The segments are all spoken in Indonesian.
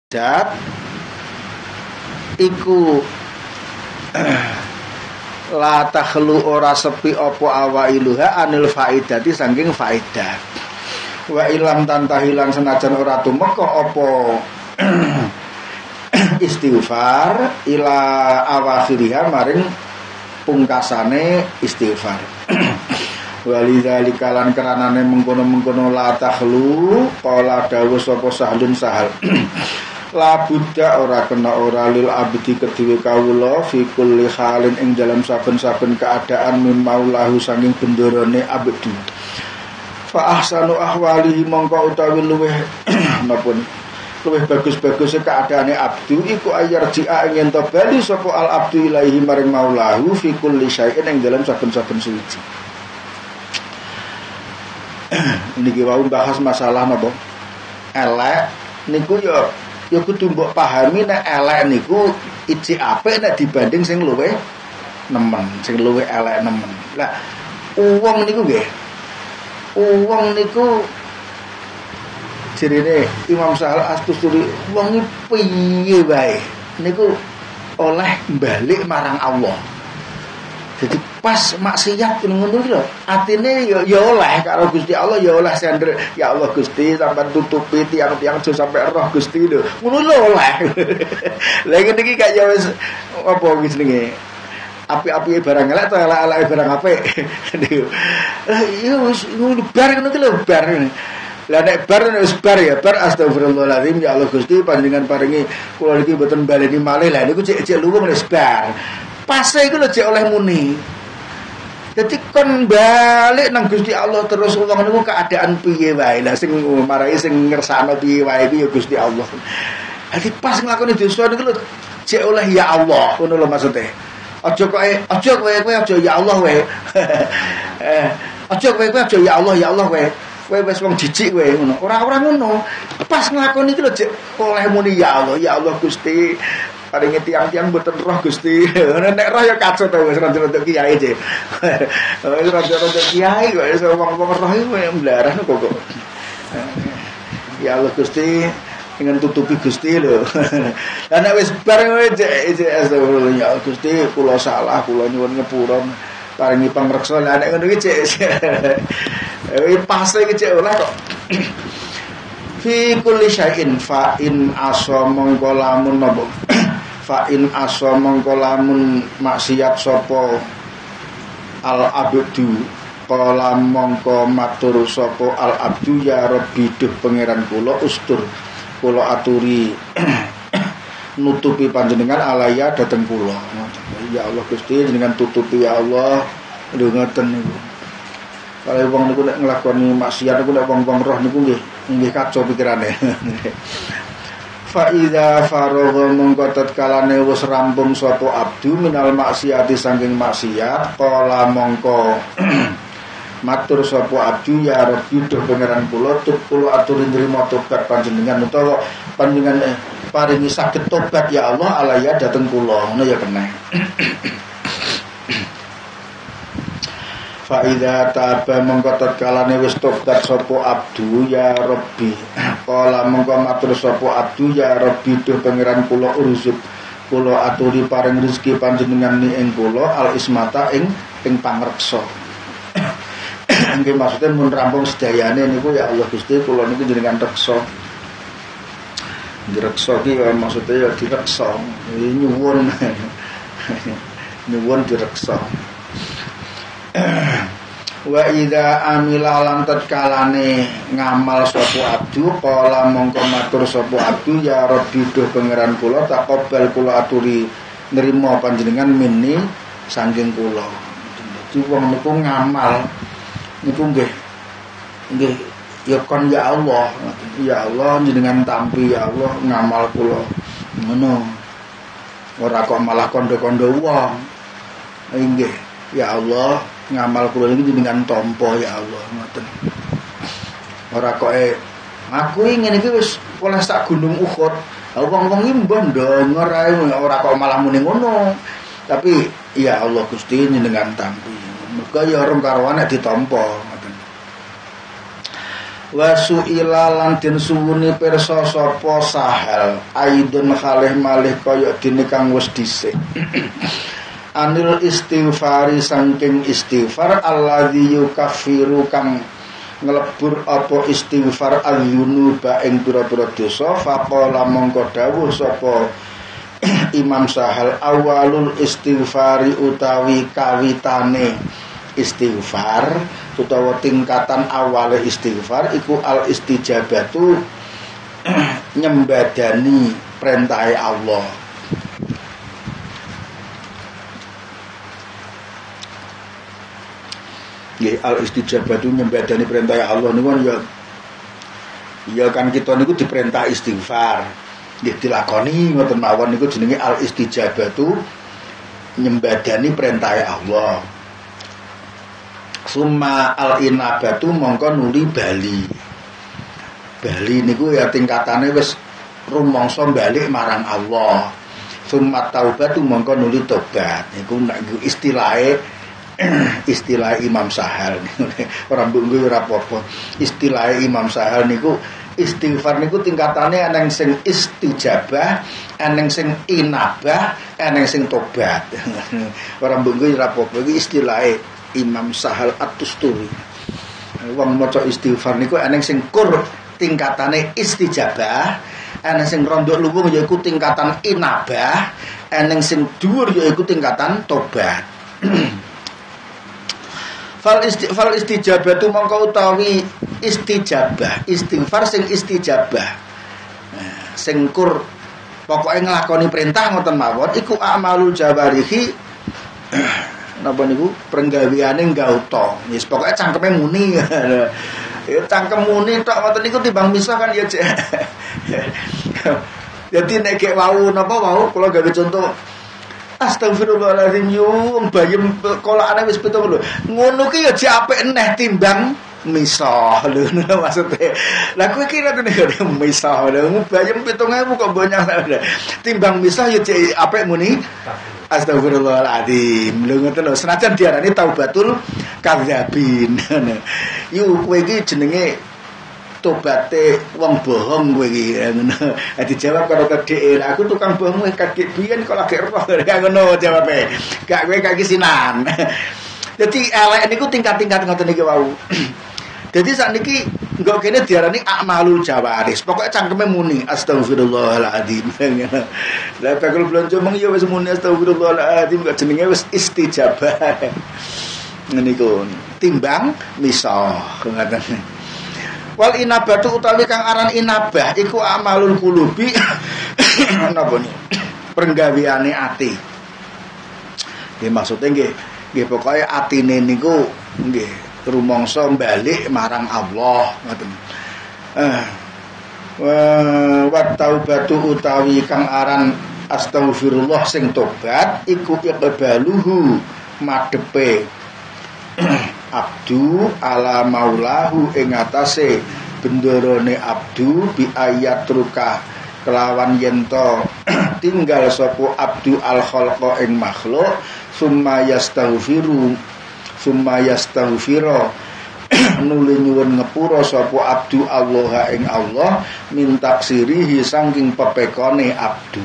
dat iku la takhlu ora sepi apa awailuha anil faidati saking faidah wa ilam tantahilan senajan ora tumeka apa istighfar ila awakhiriha maring pungkasane istighfar walidzalika lan karenane mengkono-mengkono la takhlu qala dawuh sapa sahlun sahal la buddha ora kena ora lil abdi kedue kawula fi kulli halin ing dalam saben-saben keadaan min maulahu saking bendarane abdi fa ahsanu ahwalihi mongko utawi luweh napa luweh bagus-bagus keadaane abdi iku ayar ji'a ing ento bali sapa al abdi ilaihi maring maulahu fi kulli syai'in ing dalam saben-saben suci. Niki wau bahas masalah napa elek niku ya kudu mbok pahami nek elek niku iji apik nek dibanding sing luwih nemen, sing luwih elek nemen. Lah wong niku nggih. Wong niku jerene Imam Sahal Astusturi wong iki piye wae niku oleh balik marang Allah. Jadi pas maksiat ngono iki lho, atine ya oleh karo Gusti Allah ya oleh sender ya Allah Gusti sampean tutupi tiang-tiang aja sampai roh Gusti lho. Ngono lho oleh. Lah ngene iki gak ya wis apa wis jenenge. Api-api barang elek to elek-elek barang apik. Ya wis ngono bar ngono iki lho bar. Lah nek bar wis bar ya bar astagfirullahalazim ya Allah Gusti panjenengan paringi kula iki mboten baleni malih lah niku cek luwung wis bar. Pase iku lho jek oleh muni. Dadi kon balik nang Gusti Allah terus wong niku keadaan piye wae. Lah sing marai sing ngersakno piye wae iki ya Gusti Allah. Dadi pas nglakoni dosa niku lho jek oleh ya Allah, ngono lho maksude. Aja kowe aja ya Allah wae. Aja kowe aja ya Allah wae. Kowe wis wong jijik wae ngono. Ora ngono. Pas nglakoni iki lho jek oleh muni ya Allah Gusti. Paringi tiang-tiang mboten roh Gusti. Nek roh ya kacau to wis rada-rada kiai je. Wis rada-rada kiai kok iso wong-wong roh iku mblarah kok. Ya Allah Gusti, ingin tutupi Gusti lho. Lah nek wis bar astagfirullah ya Allah Gusti, kula salah, kula nyuwun ngepura. Paringi pangreksa. Lah nek ngono iki pas iki cek oleh kok. Fi kulli syai'in fa in asa mongko lamun napa fa in asa mongko lamun maksiat sapa al abdu kala mongko matur sapa al abdu ya rabbi duh pangeran kula ustur kula aturi nutupi panjenengan alaya dateng kula ya Allah Gusti jenengan tutupi ya Allah lho ngoten niku. Kalau wong niku nek nglakoni maksiat niku nek wong-wong roh niku nggih kacau pikirane. Fa iza faragha mongko tatkalane wis rampung sapa abdu minal maksiati saking maksiat kala mongko matur sapa abdu ya rabbi duh pangeran kula kula aturi nrimo tobat panjenengan utawa panjenengan paringi saged tobat ya Allah alaya dateng kula ngono ya kena. Fa idza taba mongko tatkalane wis tobat sapa abdu ya rabbi kala mongko matur sapa abdu ya rabbi duh pangeran kula urzuk kula aturi paring rezeki panjenengan ing kula al ismata ing pangreksa. Nggih maksudnya mun rampung sedayane niku ya Allah Gusti kula niku jenengan reksa. Direksa iki maksudnya ya direksa nyuwun nyuwun direksa. Wa idza amila lan tatkalane ngamal sapa abdu kala mongko matur sapa abdu ya rabbi duh pangeran kula taqabbal kula aturi nrimo panjenengan minni saking kula. Dadi wong niku ngamal niku nggih ya kon ya Allah jenengan tampi ya Allah ngamal kula ngono ora kok malah kondo-kondo wong nggih ya Allah ngamal kula iki jenengan tampa ya Allah ngoten. Ora kok aku ngene iki wis oleh sak gunung Uhud. Wong-wong iki mbah ndonyor ae ora kok malah muni ngono. Tapi ya Allah Gusti jenengan tampi. Muga ya orang karo nek ditampa ngoten. Wasuila lan den suwuni pirsa sapa Sahal aidun kalih malih kaya dene kang wis dhisik anil istighfari saking istighfar alladzi yukaffiru kang nglebur apa istighfar al-yunuba ing pira-pira dosa faqala mongko dawuh sapa Imam Sahal awalul istighfari utawi kawitane istighfar utawa tingkatan awale istighfar iku al istijabatu nyembadani perintahe Allah. Nggih al istijabatu nyembadani perintahe Allah niku ya kan kita niku diperintah istighfar. Nggih dilakoni ngoten mawon niku jenenge al istijabatu nyembadani perintahe Allah. Summa al-inabatu mongko nuli bali. Bali niku ya tingkatane wis rumangsa balik marang Allah. Summa taubatu mongko nuli tobat. Niku istilahe Imam Sahal niku. Ora mbunggu ora apa-apa. Istilahe Imam Sahal niku istighfar niku tingkatane ana sing istijabah, ana sing inabah, ana sing tobat. Ora mbunggu ora apa-apa. Iki istilahe Imam Sahal At-Tusturi. Wong maca istighfar niku ana sing kur tingkatane istijabah, ana sing rondok luwung yaiku tingkatan inabah, ana sing dhuwur yaiku tingkatan tobat. Fal istijabatu mongko utawi istijabah, istighfar sing istijabah. Sing kur pokoke nglakoni perintah ngoten mawon iku amalul jawarihi napa niku penggaweane gauta. Wis pokoke cangkeme muni. Ya cangkem muni tok ngoten niku timbang misah kan ya. Jadi nek gek wau napa wau kula gawe contoh astagfirullahalazim yo bayem kolakane wis 70. Ngono ki ya jek apik neh timbang misah lho maksudnya. Lah kowe kira tene misah lho bayem 7.000 kok banyak timbang misah ya jek apik muni astagfirullahaladzim. Lho ngoten lho senajan diarani taubatul kadzabin. Yo kowe iki jenenge tobate wong bohong kowe iki ngono. Dijawab karo kedhek, aku tukang bohong kadhek biyen kok lagi roh ngono jawabe. Gak kowe kaki sinan. Dadi elek niku tingkat-tingkat ngoten niki wau. Dadi sakniki engko kene diarani akmalul jawaris. Pokoke cangkeme muni astagfirullahaladzim. Lah bakul blonjo mung ya wis muni astagfirullahaladzim kok jenenge wis istijabah. Niku timbang misah ngoten. Wal inabatu utawi kang aran inabah iku amalul qulubi napa niku penggaweane ati. Nggih maksude nggih pokoke atine niku nggih rumangsa balik marang Allah ngoten. Wa taubatu utawi kang aran astagfirullah sing tobat iku iqbaluhu madhepe abdu ala maulahu ing atase bendarane abdu bi ayat ruka kelawan yento tinggal sapa abdu al khalqa ing makhluk summa yastaghfiru nuli nyuwun ngepura sapa abdu Allah ing Allah min taksirihi saking pepekone abdu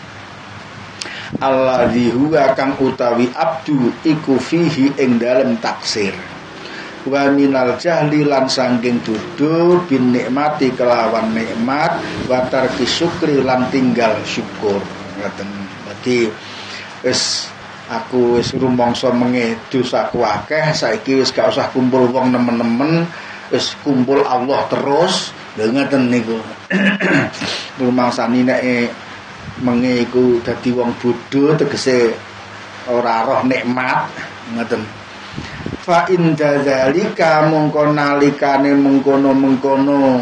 alladzi huwa kang utawi abdu iku fihi ing dalem taksir wa minal jahli lan saking dudu bin nikmati kelawan nikmat wa tarki syukri lan tinggal syukur ngoten. Dadi wis aku wis rumangsa menge dosaku akeh saiki wis gak usah kumpul wong nemen-nemen wis kumpul Allah terus lho ngoten niku. Rumangsane nek menge iku dadi wong bodho tegese ora roh nikmat ngoten. Fa in dzalika mongko nalikane mengkono-mengkono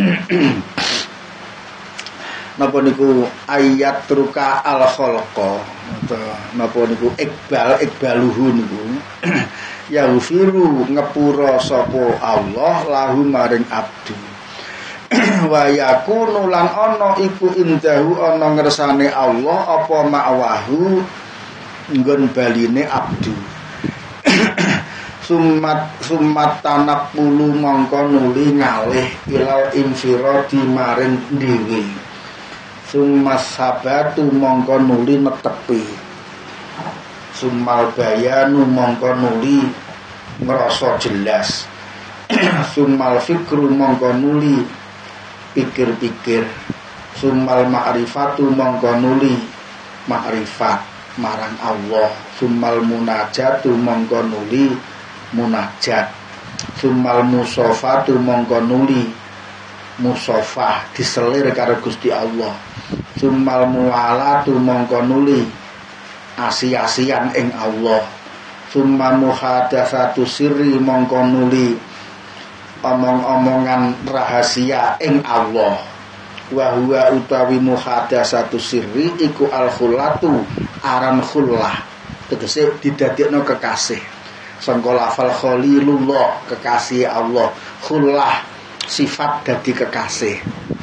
napa niku ayat truka al khalqa napa niku ikbaluhu niku ya ufiru ngepura sapa Allah lahu maring abdu wa yakunu lan ana iku indahu ana ngersane Allah apa ma'wahu nggon baline abdu Sumat tanak pulu mongko nuli ngalih ilal infiradi maring dhewe. Sumas sabatu mongko nuli netepi. Sumal bayanu mongko nuli ngrasa jelas. Sumal fikru mongko nuli pikir-pikir. Sumal ma'rifatu mongko nuli ma'rifat marang Allah. Sumal munajatu mongko nuli munajat. Sumal musofatu mongko nuli musofah diselir karo Gusti Allah. Sumal muwalatu mongko nuli asi-asian ing Allah. Summa muhadatsatu sirri mongko nuli omong-omongan rahasia ing Allah. Wa huwa utawi muhadatsatu sirri iku al-khullatu aran khullah, tegese didadekno kekasih. Sangka lafal khalilullah kekasih Allah, khullah sifat dadi kekasih.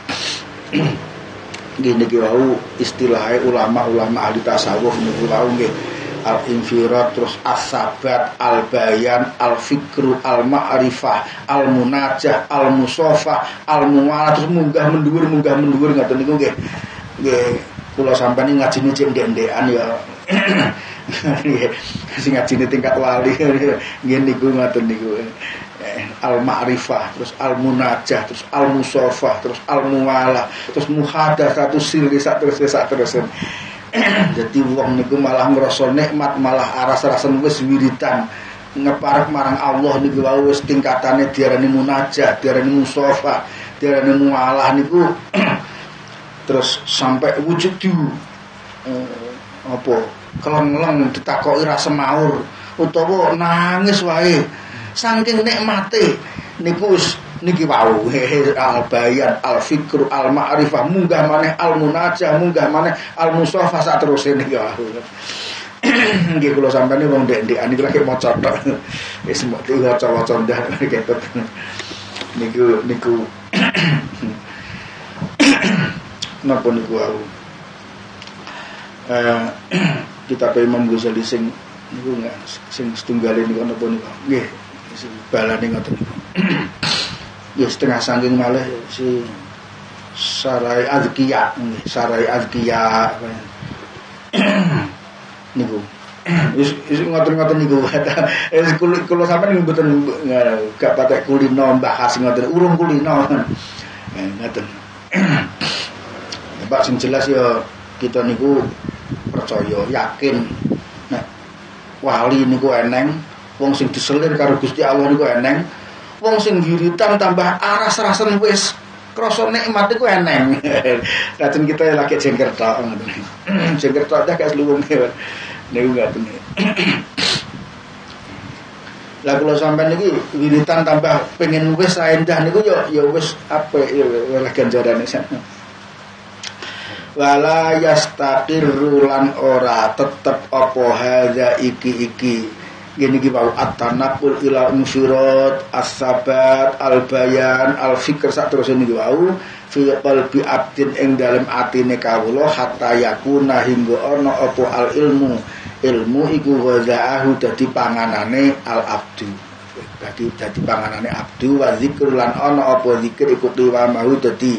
Gini wau istilahnya ulama-ulama ahli tasawuf niku wau nggih al-infirad, terus as-sabat, al-bayan, al-fikru, al-ma'rifah, al-munajah, al-musafah, al-muwalah, terus munggah mendur ngoten niku nggih. Nggih kula sampeyan ngajine cek ndek-ndekan ya. Sing ngajine tingkat wali nggih niku ngoten niku. Al-ma'rifah, terus al-munajah, terus al-musafah, terus al-muwalah, terus muhadatsatu sirri sak terus. Jadi wong niku malah ngrasa nikmat, malah aras-arasen wis wiridan ngeparek marang Allah niku wae wis tingkatane diarani munajah, diarani musafah, diarani muwalah niku terus sampai wujud apa keleng-keleng ditakoki ra semaur utawa nangis wae saking nikmate niku wis niki wau al-bayan, al-fikru, al-ma'rifah, munggah maneh al-munajah, munggah maneh al-musafah sak teruse niki wau. Nggih kula sampeyan wong ndek-ndekan niku lagi maca tok. Wis mesti waca-waca ndah ketot. Niku napa niku wau. Kitab Imam Ghazali sing niku sing setunggal niku napa niku. Nggih, sing balane ngoten niku. Ya setengah saking malih si Sarai Azkiya niku. Wis ngoten-ngoten niku. Kula sampeyan mboten gak patek kulino bahas ngoten, urung kulino. Ngoten. Pak sing jelas ya kita niku percaya, yakin nek wali niku eneng, wong sing diselir karo Gusti Allah niku eneng. Wong sing wiritan tambah aras-arasen wis krasa nikmat iku eneng. Lajeng kita lagi jengker tok ngoten. Jengker tok dak luwung niku ngaten. Lah kula sampean niki wiritan tambah pengen wis endah niku ya wis apik ya ganjarane sakno. Wala yastaqirru lan ora tetep apa hadza iki gini ki wau at-tanaqul ila infirad, as-sabat, al-bayan, al-fikr sak terus niki wau fi qalbi abdin ing dalem atine kawula hatta yakuna hingga ana apa al-ilmu iku ghazaahu dadi panganane al-abdu. Dadi panganane abdu wa zikr lan ana apa zikir iku tiwamahu dadi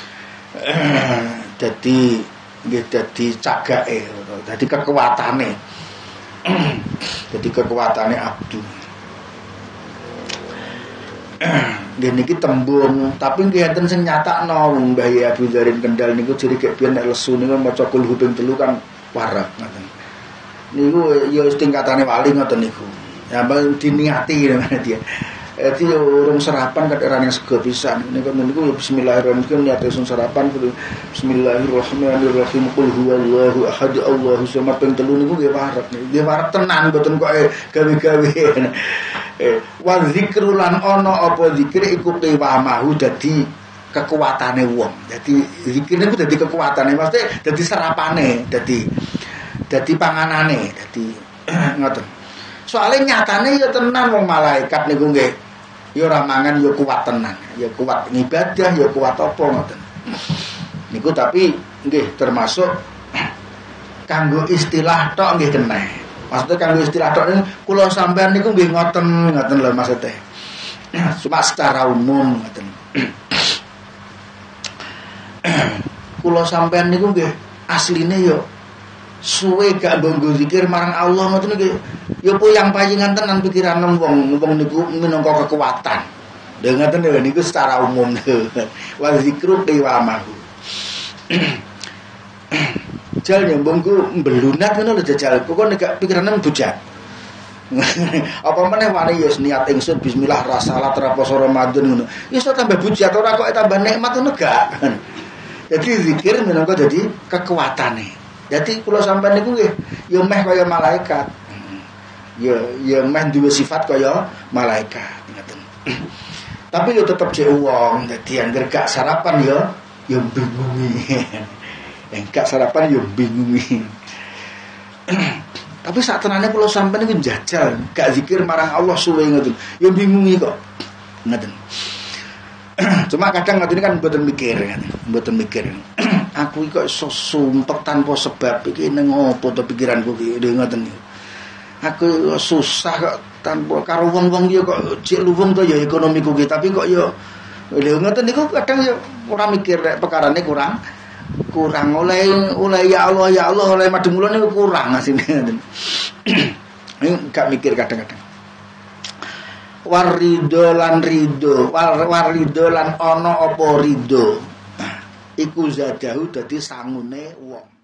nggih dadi cagake, dadi kekuatane. Jadi kekuatannya abdu. Nggih niki tembung, tapi nggih enten sing nyatakno Mbah Abu Dzarin Kendal niku ciri kek biyen nek lesu niku maca kulhu ping 3 kan wareg ngoten. Niku ya tingkatane wali ngoten niku. Ya mbang diniati namanya dia. Jadi urung sarapan kadang yang sego pisan. Niku bismillahirrahmanirrahim niate sun sarapan kudu bismillahirrahmanirrahim qul huwallahu ahad Allahu samad ping 3 niku nggih wareg. Nggih wareg tenan mboten kok gawe-gawe. Wa zikru lan ana apa zikir iku tiwamahu dadi kekuatane wong. Dadi zikir niku dadi kekuatane, mesti dadi serapane, dadi panganane, dadi ngoten. Soalnya nyatane ya tenan wong malaikat niku nggih ya ora mangan ya kuat tenan, ya kuat ngibadah, ya kuat apa ngoten. Niku tapi nggih termasuk kanggo istilah tok nggih keneh. Maksudnya kanggo istilah tok niku kula sampean niku nggih ngoten lho maksudnya. Cuma secara umum ngoten. Kula sampean niku nggih asline yo suwe gak nggo zikir marang Allah ngoten nggih. Yo puyang-payingan tenan pikiran wong niku minangka kekuatan. Lha ngoten lho niku secara umum. Wa zikru qiwamahu. Jal nyambungku mbelunat ngono lho jajal. Kok nek pikirane bujat. Apa meneh wani ya niat ingsun bismillah rasalat raposo Ramadan ngono. Wis tambah bujat ora kok tambah nikmat ngono gak. Jadi zikir minangka dadi kekuatane. Jadi kula sampeyan niku nggih ya meh kaya malaikat. Ya meh duwe sifat kaya malaikat ngoten. Tapi yo tetep jek wong. Dadi anggere gak sarapan ya bingungi. Gak sarapan yo bingungi. Tapi saat tenane kula sampeyan iku njajal, gak zikir marang Allah suwe ngoten. Yo bingungi kok. Ngoten. Cuma kadang ngoten kan mboten mikir kan. Mboten mikir. Aku iki kok iso sumpek tanpa sebab iki ning opo to pikiranku iki ngoten. Aku susah kok tanpa karo wong-wong ya kok jek luwung to ya ekonomiku ki, tapi kok ya lho ngoten niku kadang ya ora mikir nek pekarane kurang oleh ya Allah oleh madhep kula niku kurang asine ngoten. Gak mikir kadang-kadang. Warido lan ana apa rido. Iku zadahu dadi sangune wong.